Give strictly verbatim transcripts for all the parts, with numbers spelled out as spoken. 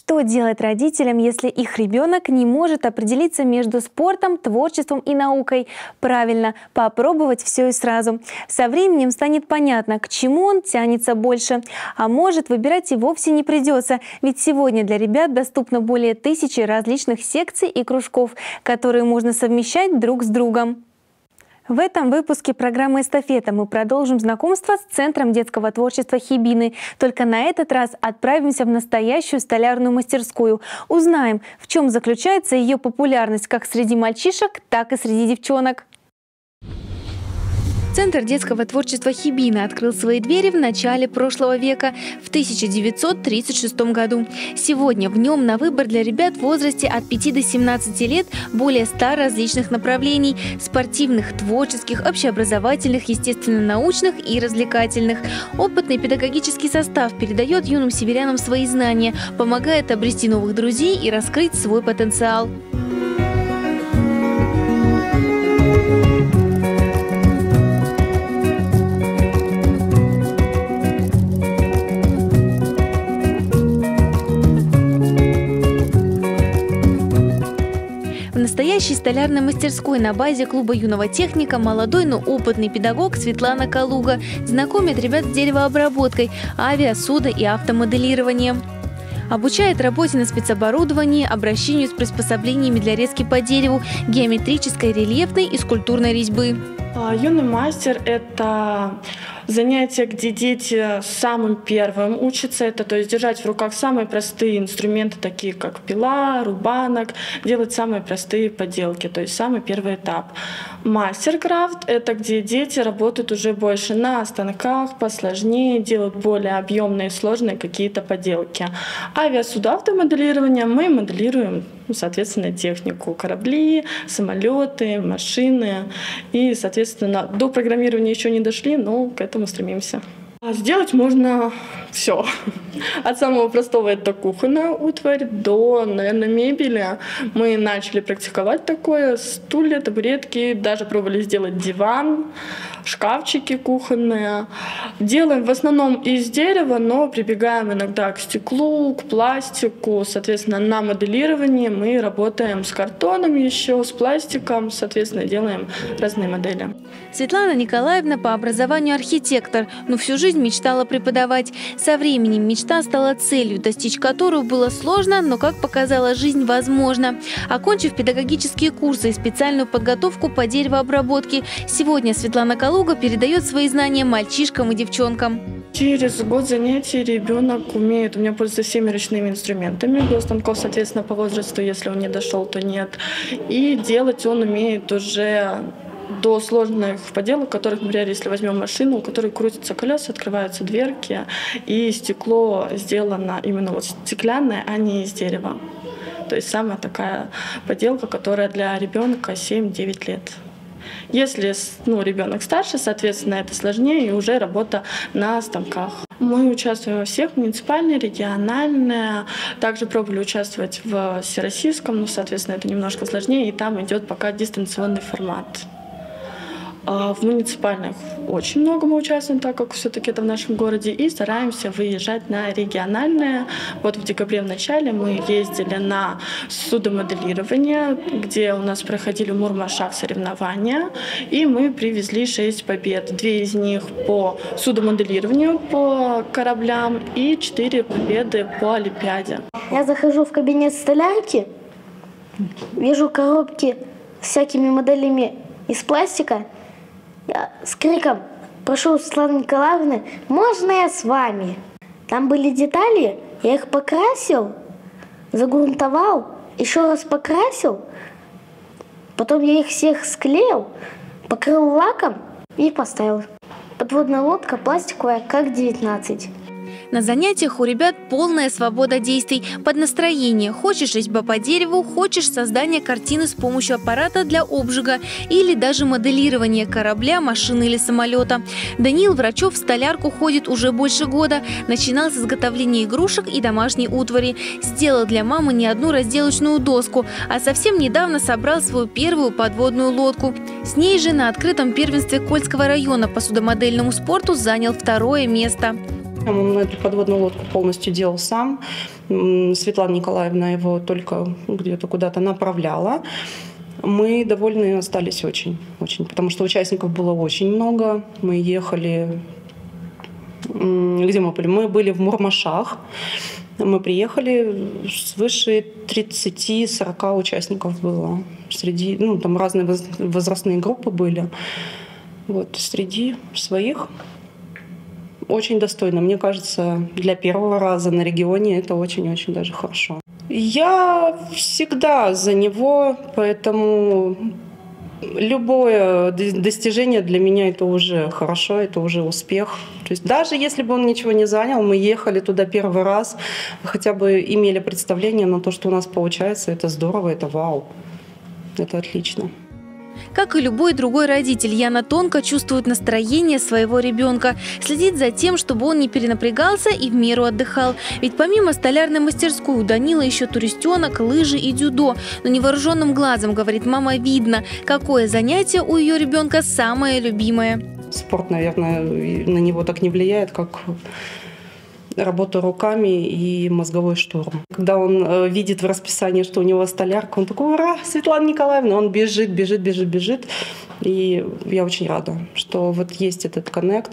Что делать родителям, если их ребенок не может определиться между спортом, творчеством и наукой? Правильно, попробовать все и сразу. Со временем станет понятно, к чему он тянется больше. А может, выбирать и вовсе не придется, ведь сегодня для ребят доступно более тысячи различных секций и кружков, которые можно совмещать друг с другом. В этом выпуске программы «Эстафета» мы продолжим знакомство с Центром детского творчества Хибины. Только на этот раз отправимся в настоящую столярную мастерскую. Узнаем, в чем заключается ее популярность как среди мальчишек, так и среди девчонок. Центр детского творчества Хибина открыл свои двери в начале прошлого века, в тысяча девятьсот тридцать шестом году. Сегодня в нем на выбор для ребят в возрасте от пяти до семнадцати лет более ста различных направлений – спортивных, творческих, общеобразовательных, естественно-научных и развлекательных. Опытный педагогический состав передает юным северянам свои знания, помогает обрести новых друзей и раскрыть свой потенциал. В настоящей столярной мастерской на базе клуба юного техника молодой, но опытный педагог Светлана Калуга знакомит ребят с деревообработкой, авиа, судо и автомоделированием. Обучает работе на спецоборудовании, обращению с приспособлениями для резки по дереву, геометрической, рельефной и скульптурной резьбы. Юный мастер – это занятие, где дети самым первым учатся это, то есть держать в руках самые простые инструменты, такие как пила, рубанок, делать самые простые поделки, то есть самый первый этап. Мастер-крафт – это где дети работают уже больше на станках, посложнее, делают более объемные, сложные какие-то поделки. Авиасудо, автомоделирование мы моделируем, соответственно, технику, корабли, самолеты, машины. И, соответственно, до программирования еще не дошли, но к этому стремимся. Сделать можно все. От самого простого — это кухонная утварь, до, наверное, мебели. Мы начали практиковать такое: стулья, табуретки, даже пробовали сделать диван, шкафчики кухонные. Делаем в основном из дерева, но прибегаем иногда к стеклу, к пластику. Соответственно, на моделировании мы работаем с картоном еще, с пластиком. Соответственно, делаем разные модели. Светлана Николаевна по образованию архитектор, но всю жизнь мечтала преподавать. Со временем мечта стала целью, достичь которую было сложно, но, как показала жизнь, возможно. Окончив педагогические курсы и специальную подготовку по деревообработке, сегодня Светлана Калуга передает свои знания мальчишкам и девчонкам. Через год занятий ребенок умеет, у меня пользуется всеми ручными инструментами, до станков, соответственно, по возрасту, если он не дошел, то нет. И делать он умеет уже до сложных поделок, в которых, например, если возьмем машину, у которой крутятся колеса, открываются дверки, и стекло сделано именно вот стеклянное, а не из дерева. То есть самая такая поделка, которая для ребенка семь-девять лет. Если ну, ребенок старше, соответственно, это сложнее и уже работа на станках. Мы участвуем во всех, муниципальные, региональные. Также пробовали участвовать в всероссийском, но, соответственно, это немножко сложнее, и там идет пока дистанционный формат. В муниципальных очень много мы участвуем, так как все-таки это в нашем городе, и стараемся выезжать на региональные. Вот в декабре в начале мы ездили на судомоделирование, где у нас проходили в Мурмашах соревнования, и мы привезли шесть побед. Две из них по судомоделированию, по кораблям, и четыре победы по Олимпиаде. Я захожу в кабинет столярки, вижу коробки с всякими моделями из пластика. Я с криком прошу Светланы Николаевны, можно я с вами? Там были детали, я их покрасил, загрунтовал, еще раз покрасил, потом я их всех склеил, покрыл лаком и поставил. Подводная лодка пластиковая, как девятнадцать. На занятиях у ребят полная свобода действий под настроение. Хочешь резьба по дереву, хочешь создание картины с помощью аппарата для обжига или даже моделирование корабля, машины или самолета. Даниил Врачев в столярку ходит уже больше года. Начинал с изготовления игрушек и домашней утвари. Сделал для мамы не одну разделочную доску, а совсем недавно собрал свою первую подводную лодку. С ней же на открытом первенстве Кольского района по судомодельному спорту занял второе место. Он эту подводную лодку полностью делал сам. Светлана Николаевна его только где-то куда-то направляла. Мы довольны остались очень, очень, потому что участников было очень много. Мы ехали, где мы были? Мы были в Мурмашах. Мы приехали, свыше тридцати-сорока участников было. Среди, ну, там разные возрастные группы были. Вот, среди своих очень достойно. Мне кажется, для первого раза на регионе это очень-очень даже хорошо. Я всегда за него, поэтому любое достижение для меня это уже хорошо, это уже успех. То есть даже если бы он ничего не занял, мы ехали туда первый раз, хотя бы имели представление на то, что у нас получается, это здорово, это вау, это отлично. Как и любой другой родитель, Яна тонко чувствует настроение своего ребенка, следит за тем, чтобы он не перенапрягался и в меру отдыхал. Ведь помимо столярной мастерской у Данила еще туристенок, лыжи и дзюдо. Но невооруженным глазом, говорит мама, видно, какое занятие у ее ребенка самое любимое. Спорт, наверное, на него так не влияет, как работа руками и мозговой штурм. Когда он э, видит в расписании, что у него столярка, он такой: ура, Светлана Николаевна! Он бежит, бежит, бежит, бежит. И я очень рада, что вот есть этот коннект.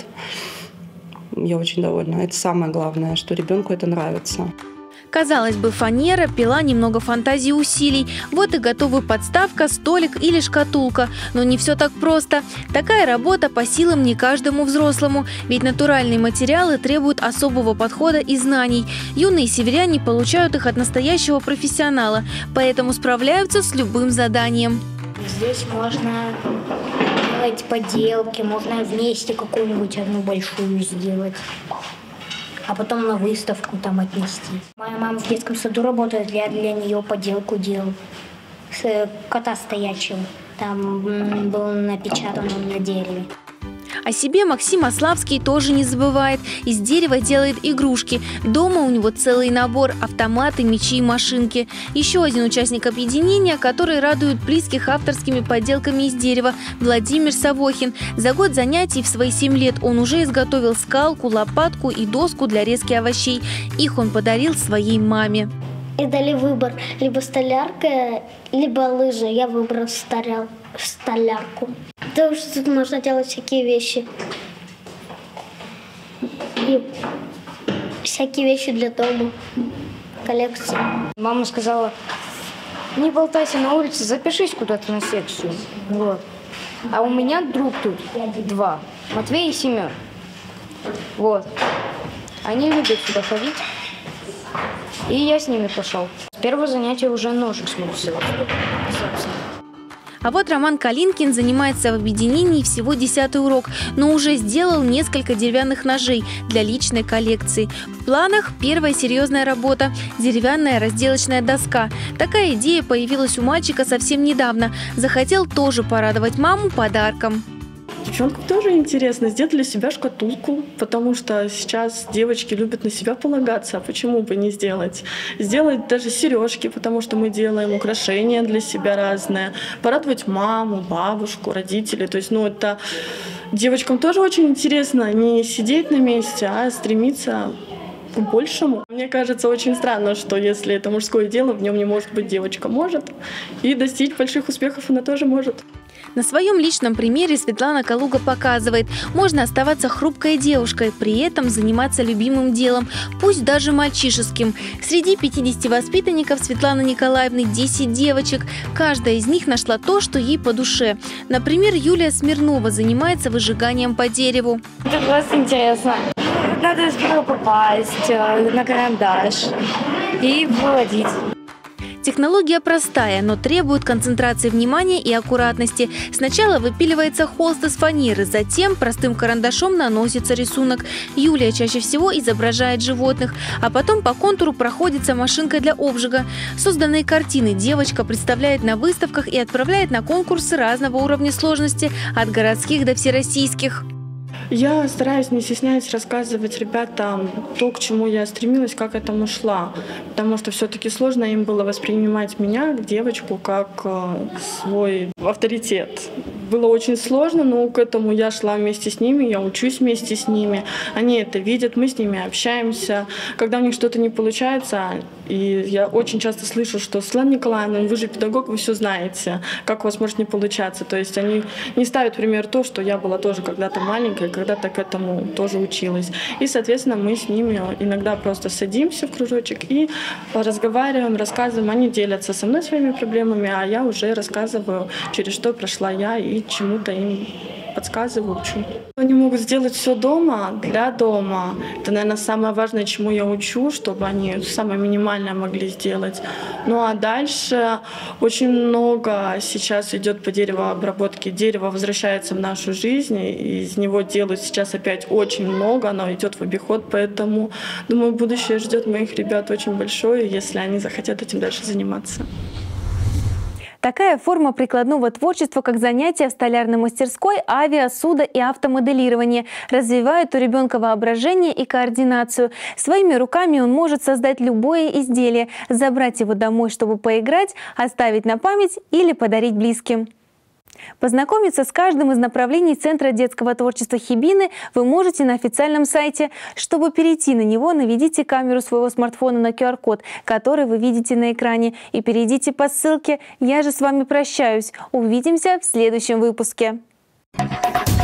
Я очень довольна. Это самое главное, что ребенку это нравится. Казалось бы, фанера, пила, немного фантазии и усилий. Вот и готовая подставка, столик или шкатулка. Но не все так просто. Такая работа по силам не каждому взрослому. Ведь натуральные материалы требуют особого подхода и знаний. Юные северяне получают их от настоящего профессионала. Поэтому справляются с любым заданием. Здесь можно делать поделки, можно вместе какую-нибудь одну большую сделать, а потом на выставку там отнести. Моя мама в детском саду работает, я для нее поделку делал с кота стоячего. Там был напечатан он на дереве. О себе Максим Ославский тоже не забывает. Из дерева делает игрушки. Дома у него целый набор – автоматы, мечи и машинки. Еще один участник объединения, который радует близких авторскими поделками из дерева – Владимир Савохин. За год занятий в свои семь лет он уже изготовил скалку, лопатку и доску для резки овощей. Их он подарил своей маме. И дали выбор – либо столярка, либо лыжи. Я выбрал столяр, столярку. Потому что тут можно делать всякие вещи. И всякие вещи для дома, коллекции. Мама сказала: не болтайся на улице, запишись куда-то на секцию. Вот. А у меня друг тут два, Матвей и Семен. Вот. Они любят сюда ходить. И я с ними пошел. С первого занятия уже ножик смог сделать. А вот Роман Калинкин занимается в объединении всего десятый урок, но уже сделал несколько деревянных ножей для личной коллекции. В планах первая серьезная работа – деревянная разделочная доска. Такая идея появилась у мальчика совсем недавно. Захотел тоже порадовать маму подарком. Девчонкам тоже интересно сделать для себя шкатулку, потому что сейчас девочки любят на себя полагаться, а почему бы не сделать? Сделать даже сережки, потому что мы делаем украшения для себя разные, порадовать маму, бабушку, родителей. То есть, ну, это девочкам тоже очень интересно не сидеть на месте, а стремиться к большему. Мне кажется, очень странно, что если это мужское дело, в нем не может быть девочка. Может. И достичь больших успехов она тоже может. На своем личном примере Светлана Калуга показывает, можно оставаться хрупкой девушкой, при этом заниматься любимым делом, пусть даже мальчишеским. Среди пятидесяти воспитанников Светланы Николаевны десять девочек. Каждая из них нашла то, что ей по душе. Например, Юлия Смирнова занимается выжиганием по дереву. Это просто интересно. Надо сперва попасть на карандаш и выводить. Технология простая, но требует концентрации внимания и аккуратности. Сначала выпиливается холст из фанеры, затем простым карандашом наносится рисунок. Юлия чаще всего изображает животных, а потом по контуру проходится машинкой для обжига. Созданные картины девочка представляет на выставках и отправляет на конкурсы разного уровня сложности, от городских до всероссийских. Я стараюсь, не стесняясь, рассказывать ребятам то, к чему я стремилась, как этому шла. Потому что все-таки сложно им было воспринимать меня, девочку, как свой авторитет. было очень сложно, но к этому я шла вместе с ними, я учусь вместе с ними. Они это видят, мы с ними общаемся. Когда у них что-то не получается, и я очень часто слышу, что Светлана Николаевна, вы же педагог, вы все знаете, как у вас может не получаться. То есть они не ставят в пример то, что я была тоже когда-то маленькая, когда-то к этому тоже училась. И, соответственно, мы с ними иногда просто садимся в кружочек и разговариваем, рассказываем. Они делятся со мной своими проблемами, а я уже рассказываю, через что прошла я и чему-то им подсказываю, учу. Они могут сделать все дома, для дома. Это, наверное, самое важное, чему я учу, чтобы они самое минимальное могли сделать. Ну а дальше очень много сейчас идет по деревообработке. Дерево возвращается в нашу жизнь, и из него делают сейчас опять очень много, оно идет в обиход, поэтому, думаю, будущее ждет моих ребят очень большое, если они захотят этим дальше заниматься. Такая форма прикладного творчества, как занятия в столярной мастерской, авиа, судо и автомоделирование, развивает у ребенка воображение и координацию. Своими руками он может создать любое изделие, забрать его домой, чтобы поиграть, оставить на память или подарить близким. Познакомиться с каждым из направлений Центра детского творчества Хибины вы можете на официальном сайте. Чтобы перейти на него, наведите камеру своего смартфона на ку ар код, который вы видите на экране, и перейдите по ссылке. Я же с вами прощаюсь. Увидимся в следующем выпуске.